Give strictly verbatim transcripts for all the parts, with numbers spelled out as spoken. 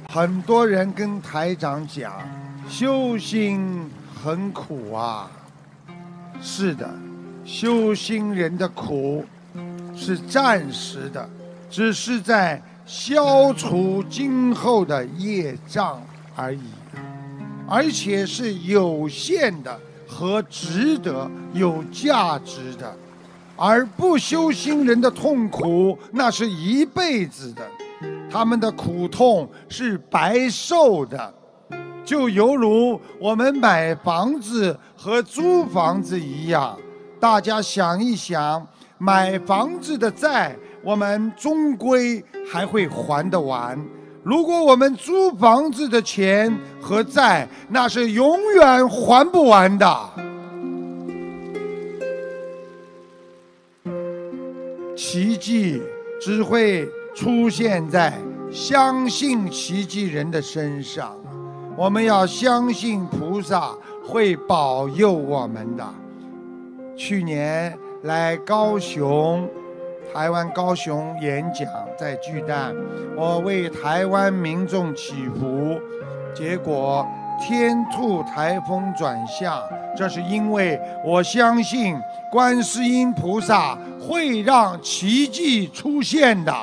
很多人跟台长讲，修心很苦啊。是的，修心人的苦是暂时的，只是在消除今后的业障而已，而且是有限的和值得、有价值的。而不修心人的痛苦，那是一辈子的，他们的苦痛是白受的，就犹如我们买房子和租房子一样。大家想一想，买房子的债，我们终归还会还得完；如果我们租房子的钱和债，那是永远还不完的。奇迹只会出现在相信奇迹人的身上，我们要相信菩萨会保佑我们的。去年来高雄，台湾高雄演讲，在巨蛋，我为台湾民众祈福，结果天兔台风转向，这是因为我相信观世音菩萨会让奇迹出现的。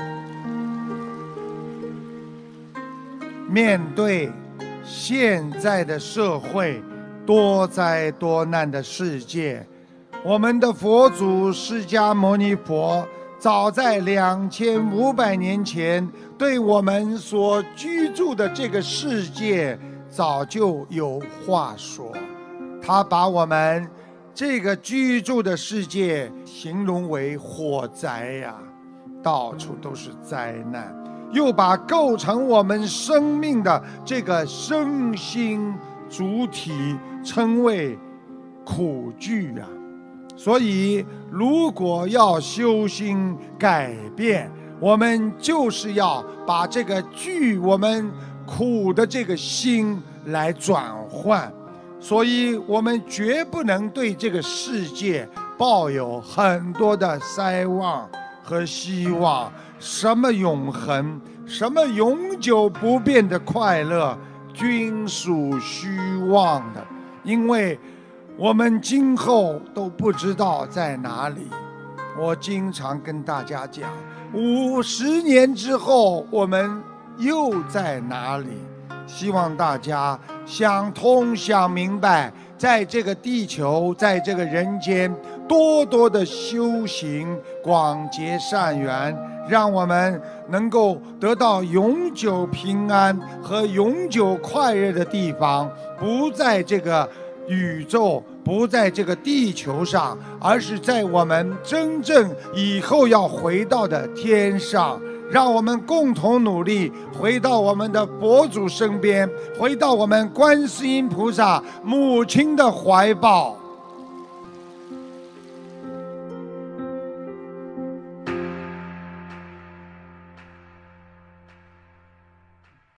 面对现在的社会多灾多难的世界，我们的佛祖释迦牟尼佛早在两千五百年前对我们所居住的这个世界早就有话说，他把我们这个居住的世界形容为火灾呀、啊，到处都是灾难，又把构成我们生命的这个身心主体称为苦剧啊。所以如果要修心改变，我们就是要把这个剧我们苦的这个心来转换，所以我们绝不能对这个世界抱有很多的奢望和希望，什么永恒，什么永久不变的快乐，均属虚妄的，因为我们今后都不知道在哪里。我经常跟大家讲，五十年之后我们又在哪里？希望大家想通想明白，在这个地球，在这个人间，多多的修行，广结善缘，让我们能够得到永久平安和永久快乐的地方，不在这个宇宙，不在这个地球上，而是在我们真正以后要回到的天上。让我们共同努力，回到我们的佛祖身边，回到我们观世音菩萨母亲的怀抱。